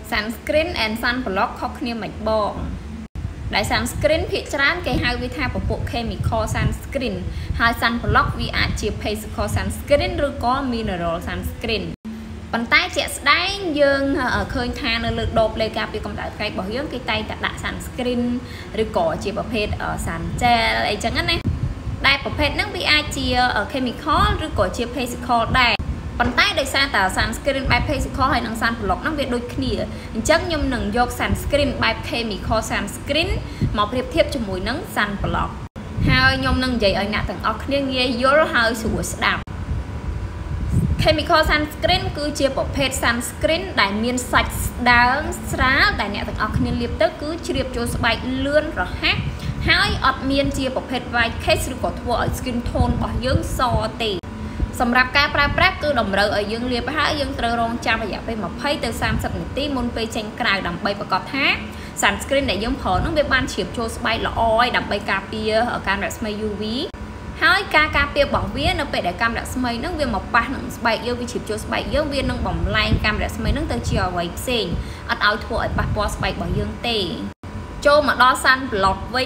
sunscreen and sunblock ខុសគ្នាមិនបងដែល sunscreen ភាគច្រើនគេហៅវាថាពពួក chemical sunscreen ហើយ sunblock វាអាចជា physical sunscreen ឬក៏ mineral sunscreen ប៉ុន្តែជាក់ស្ដែងយើងឃើញថានៅលើដបលេការពារកម្ដៅថ្ងៃរបស់យើងគេតែងតែដាក់ sunscreen ឬក៏ជាប្រភេទ sun gel អីចឹងណាដែលប្រភេទហ្នឹងវាអាចជា chemical ឬក៏ជា physical ដែរប៉ុន្តែដោយសារតែ sunscreen បែប physical ហើយនិង sunblock ហ្នឹងវាដូចគ្នាអញ្ចឹងខ្ញុំនឹងយក sunscreen បែប chemical sunscreen មកប្រៀបធៀបជាមួយនឹង sunblock ហើយខ្ញុំនឹងនិយាយឲ្យអ្នកទាំងអស់គ្នាងាយយល់ហើយស្រួលស្ដាប់ chemical sunscreen គឺជាប្រភេទ sunscreen ដែលមានសាច់ស្ដើងស្រាលដែលអ្នកទាំងអស់គ្នាលាបទៅគឺជ្រាបចូលស្បែកលឿនរហ័សហើយអត់មានជាប្រភេទ white cast ឬក៏ធ្វើឲ្យ skin tone របស់យើងសទេសម្រាប់ការប្រើប្រាស់គឺតម្រូវឲ្យយើងលាបហើយយើងត្រូវរងចាំរយៈពេល20ទៅ30នាទីមុនពេលចេញក្រៅដើម្បីប្រកាសថា sunscreen ដែលយើងប្រើនោះវាបានជ្រាបចូលស្បែកល្អហើយដើម្បីការពារការរស្មី UV ហើយការការពាររបស់វានៅពេលដែលកាំរស្មីនឹងវាមកប៉ះនឹងស្បែកយើងវាជ្រាបចូលស្បែកយើងវានឹងបំលែងកាំរស្មីនឹងទៅជាអ្វីផ្សេងអត់ឲ្យធ្វើឲ្យប៉ះពាល់ស្បែករបស់យើងទេចូលមកដល់ sunblock វិញ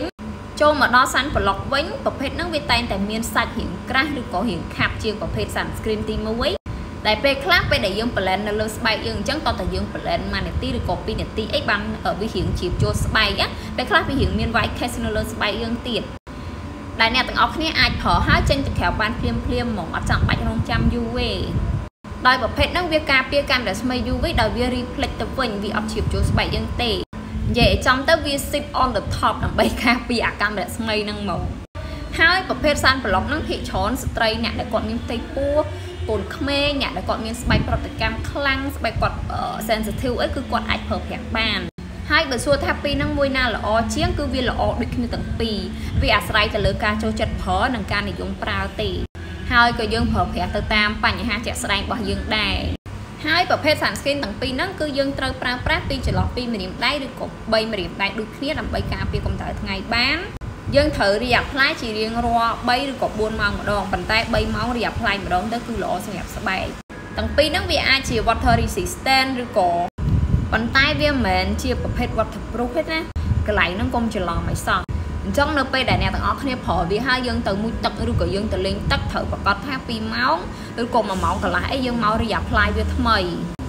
ប្រភេទហ្នឹងវាតែងតែមានសាច់រាងក្រាស់ឬក៏រាងខាប់ជាងប្រភេទ sunscreen ទី1ដែលពេលខ្លះពេលដែលយើង blend នៅលើស្បែកយើងអញ្ចឹងតោះតែយើង blend 1នាទីឬក៏2នាទីអីបានវារាងជ្រាបចូលស្បែកពេលខ្លះវារាងមាន white cast នៅលើស្បែកយើងទៀតដែលអ្នកទាំងអស់គ្នាអាចប្រើហើយចេញទៅក្រៅបានភ្លាមហ្មងអត់ចាំបាច់រងចាំយូរទេដោយប្រភេទហ្នឹងវាការពារកាំរស្មី UV ដោយវា reflect ទៅវិញវាអត់ជ្រាបចូលស្បែកយើងទេនិយាយចំទៅវា sit on the top ដើម្បីការពារអាកាំរស្មីហ្នឹងមកហើយប្រភេទ sunblock ហ្នឹងភាគច្រើនស្ត្រីអ្នកដែលគាត់មានផ្ទៃពោះកូនក្មេងអ្នកដែលគាត់មានស្បែកប្រតិកម្មខ្លាំងស្បែកគាត់ sensitive អីគឺគាត់អាចប្រើប្រាស់បានហើយបើសួរថាពីរហ្នឹងមួយណាល្អជាងគឺវាល្អដូចគ្នាទាំងពីរវាអាស្រ័យទៅលើការចូលចិត្តប្រើនិងការនិយមប្រើទេហើយក៏យើងប្រើប្រាស់ទៅតាមបញ្ហាជាក់ស្ដែងរបស់យើងដែរហើយប្រភេទ sunscreen ទាំងពីរហ្នឹងគឺយើងត្រូវប្រើប្រាស់ពីចន្លោះពីម្រាមដៃឬក៏3ម្រាមដៃដូចគ្នាដើម្បីការពារកម្ដៅថ្ងៃបានយើងត្រូវរីក apply ជារៀងរាល់3ឬក៏4ម៉ោងម្ដងប៉ុន្តែ3ម៉ោងរីក apply ម្ដងទៅគឺល្អសម្រាប់ស្បែកទាំងពីរហ្នឹងវាអាចជា water resistant ឬក៏ប៉ុន្តែវាមិនមែនជាប្រភេទ waterproof ទេណាកន្លែងហ្នឹងកុំច្រឡំឲ្យសោះអញ្ចឹងនៅពេលដែលអ្នកទាំងអស់គ្នាប្រើវាហើយយើងទៅមុជទឹកឬក៏យើងទៅលេងទឹកត្រូវប្រកាសថា2ម៉ោងឬក៏1ម៉ោងកន្លះអីយើងមករីក apply វាថ្មី